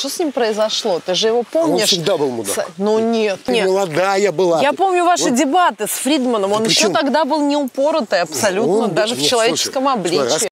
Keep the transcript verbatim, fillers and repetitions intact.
что с ним произошло? Ты же его помнишь? Он всегда был мудак. С... Ну нет, Ты нет. молодая была. Я помню ваши вот. дебаты с Фридманом. Он Да еще причем... тогда был неупоротый абсолютно, он... даже Нет, в человеческом слушай, обличии. Слушай,